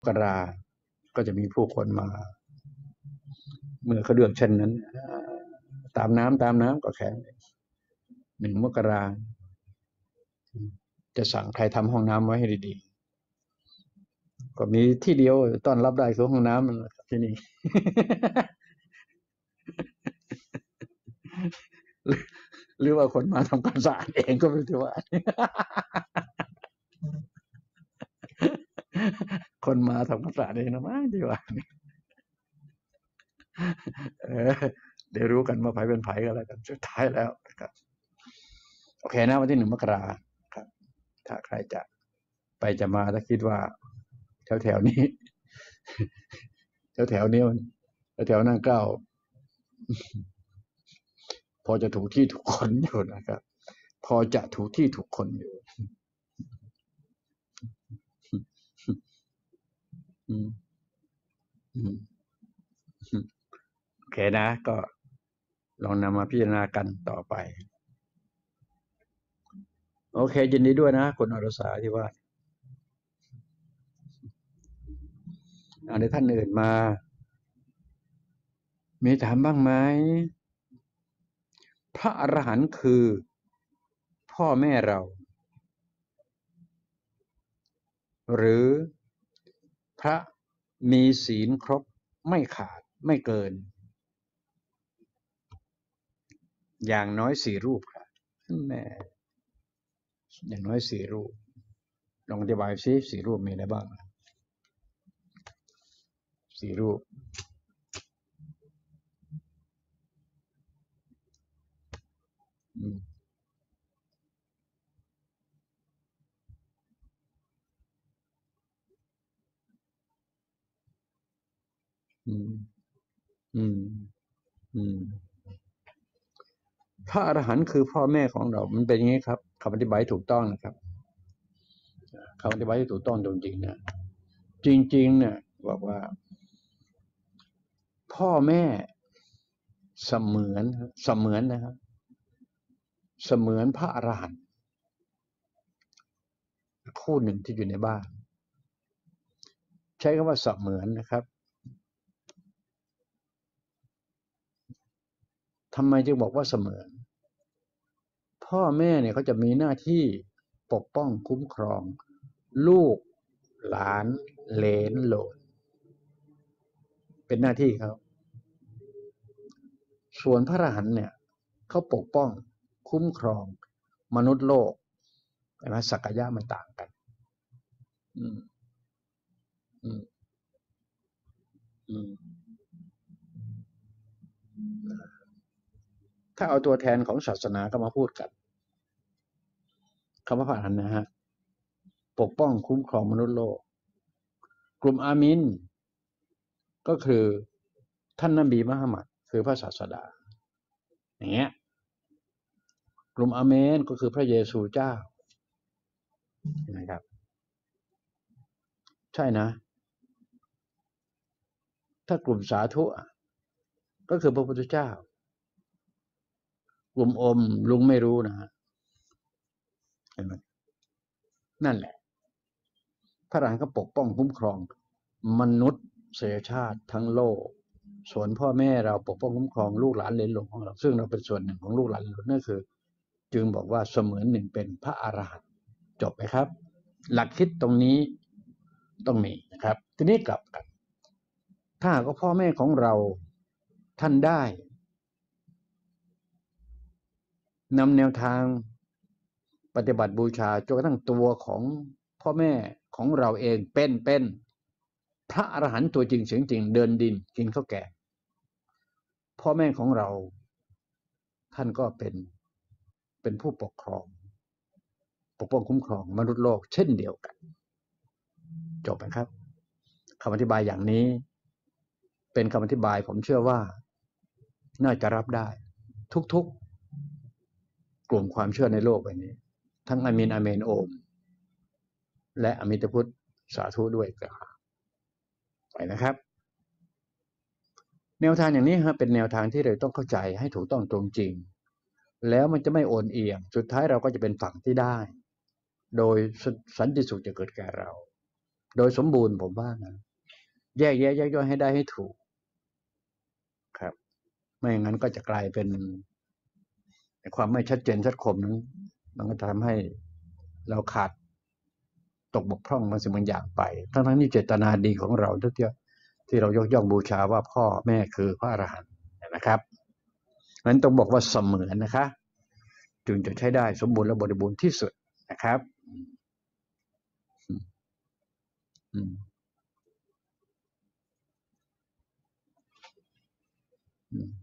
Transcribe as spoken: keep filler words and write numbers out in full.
กราก็จะมีผู้คนมาเมื่อเขาเลือกเช่นนั้นตามน้ำตามน้ำก็แค่หนึ่งมกราจะสั่งใครทำห้องน้ำไว้ให้ดีๆก็มีที่เดียวต้อนรับได้คือห้องน้ำที่นี่หรือว่าคนมาทำความสะอาดเองก็ไม่รู้ว่า คนมาทำความสะอาดเองนะมั้งดีกว่าเออเดี๋ยวรู้กันว่าไผเป็นไผกันแล้วกันสุดท้ายแล้วนะครับโอเคนะวันที่หนึ่งมกราครับถ้าใครจะไปจะมาถ้าคิดว่าแถวแถวนี้แถวแถวนี้มันแถวนั่งเกล้าพอจะถูกที่ถูกคนอยู่นะครับพอจะถูกที่ถูกคนอยู่อืมอืมโอเคนะก็ลองนำมาพิจารณากันต่อไปโอเคยินดีด้วยนะคุณอรสาที่ว่าอันนี้ท่านอื่นมามีถามบ้างไหมพระอรหันต์คือพ่อแม่เราหรือพระมีศีลครบไม่ขาดไม่เกินอย่างน้อยสี่รูปครับแม่อย่างน้อยสี่รูปลองอธิบายซิสี่รูปมีอะไรบ้างสี่รูปอืมอืมอืมอืมพระอรหันต์คือพ่อแม่ของเรามันเป็นอย่างนี้ครับคำอธิบายถูกต้องนะครับคำอธิบายที่ถูกต้องจริงๆนะจริงๆเนี่ยบอกว่าพ่อแม่เสมือนเสมือนนะครับเสมือนพระอรหันต์คู่หนึ่งที่อยู่ในบ้านใช้คำว่าเสมือนนะครับทำไมจึงบอกว่าเสมือนพ่อแม่เนี่ยเขาจะมีหน้าที่ปกป้องคุ้มครองลูกหลานเหลนโหลนเป็นหน้าที่เขาส่วนพระอรหันต์เนี่ยเขาปกป้องคุ้มครองมนุษย์โลกใช่ไหมศักยะมันต่างกันอืมอืมอืมถ้าเอาตัวแทนของศาสนาก็มาพูดกันคำว่าพระอรหันต์นะฮะปกป้องคุ้มครองมนุษย์โลกกลุ่มอามินก็คือท่านนบีมุฮัมมัดคือพระศาสดาอย่างเงี้ยกลุ่มอาเมนก็คือพระเยซูเจ้านะครับใช่นะถ้ากลุ่มสาธุก็คือพระพุทธเจ้ากลุ่มอมลุงไม่รู้นะเห็นไหมนั่นแหละพระอรหันต์ก็ปกป้องคุ้มครองมนุษย์เสยชาติทั้งโลกส่วนพ่อแม่เราปกป้องคุ้มครองลูกหลานเหลนหลงของเราซึ่งเราเป็นส่วนหนึ่งของลูกหลานเหลนหลงนั่นคือจึงบอกว่าเสมือนหนึ่งเป็นพระอรหันต์จบไหมครับหลักคิดตรงนี้ต้องมีนะครับทีนี้กลับกันถ้าหากว่าพ่อแม่ของเราท่านได้นำแนวทางปฏิบัติบูชาจนกระทั่งตัวของพ่อแม่ของเราเองเป็นเป็นพระอรหันต์ตัวจริงเสียงจริงเดินดินกินข้าวแกงพ่อแม่ของเราท่านก็เป็นเป็นผู้ปกครองปกป้องคุ้มครองมนุษย์โลกเช่นเดียวกันจบไหมครับคำอธิบายอย่างนี้เป็นคำอธิบายผมเชื่อว่าน่าจะรับได้ทุกๆกลุ่มความเชื่อในโลกใบนี้ทั้งอามีนอาเมนโอมและอมิตพุทธสาธุด้วยกันไปนะครับแนวทางอย่างนี้ฮะเป็นแนวทางที่เราต้องเข้าใจให้ถูกต้องตรงจริงแล้วมันจะไม่โอนเอียงสุดท้ายเราก็จะเป็นฝั่งที่ได้โดยสันติสุขจะเกิดแก่เราโดยสมบูรณ์ผมว่านะแยกแยะแยกย่อยให้ได้ให้ถูกครับ ไม่อย่างนั้นก็จะกลายเป็นความไม่ชัดเจนชัดคมนั้นมันก็จะทำให้เราขาดตกบกพร่องบางสิ่งบางอย่างไปทั้งทั้งที่เจตนาดีของเราทุกที่ที่เรายกย่องบูชาว่าพ่อแม่คือพระอรหันต์นะครับนั้นต้องบอกว่าเสมอนะคะจึงจะใช้ได้สมบูรณ์และบริบูรณ์ที่สุดนะครับอืมอืม